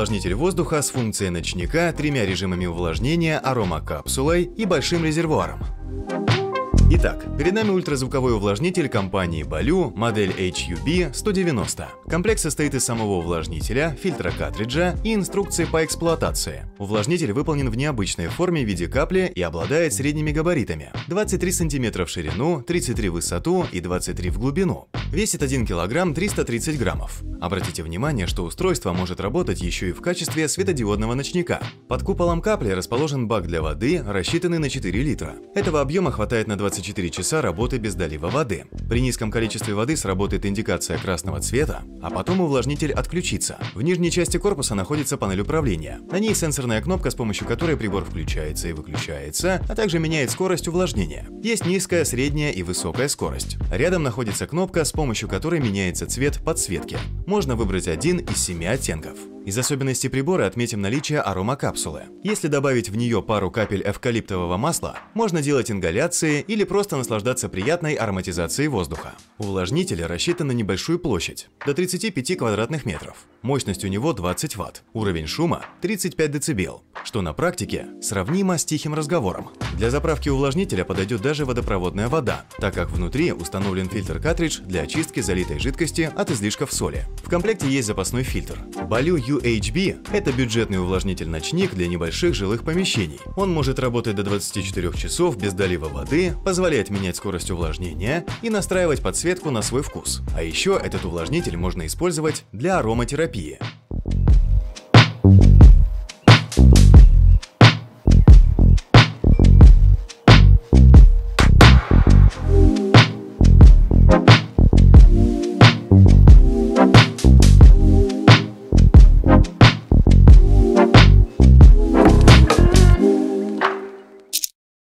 увлажнитель воздуха с функцией ночника, 3 режимами увлажнения, аромакапсулой и большим резервуаром. Итак, перед нами ультразвуковой увлажнитель компании Balue, модель HUB-190. Комплект состоит из самого увлажнителя, фильтра картриджа и инструкции по эксплуатации. Увлажнитель выполнен в необычной форме в виде капли и обладает средними габаритами: 23 см в ширину, 33 в высоту и 23 в глубину. Весит 1 кг 330 граммов. Обратите внимание, что устройство может работать еще и в качестве светодиодного ночника. Под куполом капли расположен бак для воды, рассчитанный на 4 литра. Этого объема хватает на 24 часа работы без долива воды. При низком количестве воды сработает индикация красного цвета, а потом увлажнитель отключится. В нижней части корпуса находится панель управления. На ней сенсорная кнопка, с помощью которой прибор включается и выключается, а также меняет скорость увлажнения. Есть низкая, средняя и высокая скорость. Рядом находится кнопка, с помощью которой меняется цвет подсветки. Можно выбрать один из 7 оттенков. Из особенностей прибора отметим наличие аромакапсулы. Если добавить в нее пару капель эвкалиптового масла, можно делать ингаляции или просто наслаждаться приятной ароматизацией воздуха. Увлажнитель рассчитан на небольшую площадь, до 35 квадратных метров. Мощность у него 20 Вт. Уровень шума 35 дБ, что на практике сравнимо с тихим разговором. Для заправки увлажнителя подойдет даже водопроводная вода, так как внутри установлен фильтр-картридж для очистки залитой жидкости от излишков соли. В комплекте есть запасной фильтр. Balue UHB – это бюджетный увлажнитель-ночник для небольших жилых помещений. Он может работать до 24 часов без долива воды, позволяет менять скорость увлажнения и настраивать подсветку на свой вкус. А еще этот увлажнитель можно использовать для ароматерапии.